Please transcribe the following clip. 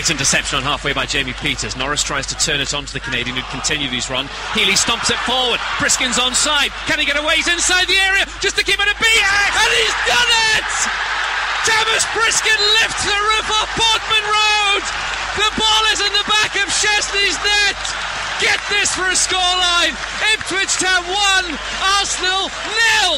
Great interception on halfway by Jamie Peters. Norris tries to turn it onto the Canadian who'd continued his run. Healy stomps it forward. Priskin's onside. Can he get away? He's inside the area just to keep it a beat. Yes! And he's done it! Tamás Priskin lifts the roof off Bodmin Road. The ball is in the back of Chesney's net. Get this for a scoreline. Ipswich Town 1, Arsenal 0.